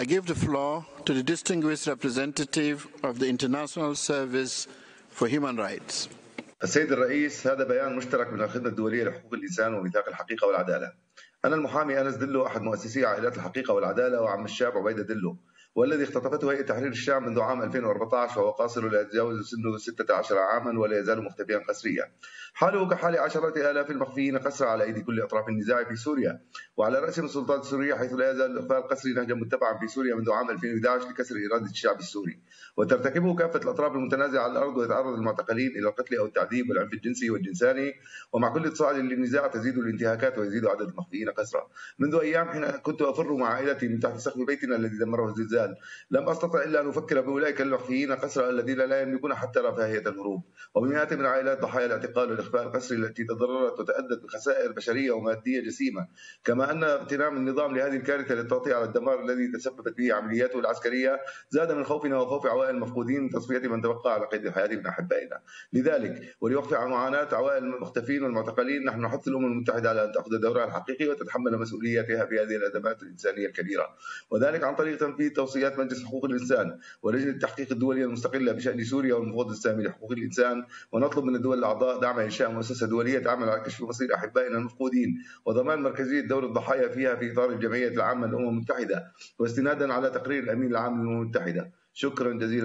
I give the floor to the distinguished representative of the International Service for Human Rights. السيد الرئيس، هذا بيان مشترك من الخدمة الدولية لحقوق الإنسان وميثاق الحقيقة والعدالة. أنا المحامي أنس دلو، أحد مؤسسي عائلات الحقيقة والعدالة، وعم الشاب عبيدة دلو، والذي اختطفته هيئة تحرير الشام منذ عام 2014، وهو قاصر لا يتجاوز سنه 16 عاما ولا يزال مختفيا قسريا. حاله كحال عشرات آلاف المخفيين قسرا على أيدي كل أطراف النزاع في سوريا، وعلى رأسهم السلطات السورية، حيث لا يزال الإخفاء القسري نهجا متبعا في سوريا منذ عام 2011 لكسر إرادة الشعب السوري، وترتكبه كافة الأطراف المتنازعة على الأرض، ويتعرض المعتقلين إلى القتل أو التعذيب والعنف الجنسي والجنساني. ومع كل تصاعد للنزاع تزيد الانتهاكات ويزيد عدد المخفيين قسرا. منذ أيام حين كنت أفر مع عائلتي من تحت سقف بيتنا الذي دمره الزلزال، لم أستطع إلا أن أفكر بأولئك المخفيين قسرا الذين لا يملكون حتى رفاهية الهروب، وبمئات من عائلات ضحايا الاعتقال والإخفاء القسري التي تضررت وتأدت بخسائر بشرية ومادية جسيمة، كما أن اغتنام النظام لهذه الكارثة للتغطية على الدمار الذي تسببت به عملياته العسكرية زاد من خوفنا وخوف عوائل المفقودين من تصفية من تبقى على قيد الحياة من أحبائنا. لذلك وليوقف عن معاناة عوائل المختفين والمعتقلين، نحن نحث الأمم المتحدة على أن تأخذ دورها الحقيقي وتتحمل مسؤوليتها في هذه الأزمات الإنسانية الكبيرة، وذلك عن طريق تنفيذ توصيات مجلس حقوق الإنسان ولجنة التحقيق الدولية المستقلة بشأن سوريا والمفوض السامي لحقوق الإنسان. ونطلب من الدول الأعضاء دعم إنشاء مؤسسة دولية تعمل على كشف مصير أحبائنا المفقودين وضمان مركزية دور الضحايا فيها في إطار الجمعية العامة للأمم المتحدة، واستنادا على تقرير الأمين العام للأمم المتحدة. شكرا جزيلا.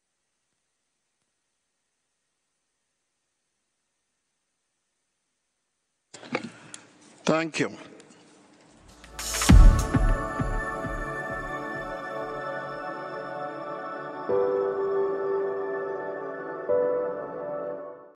Thank you.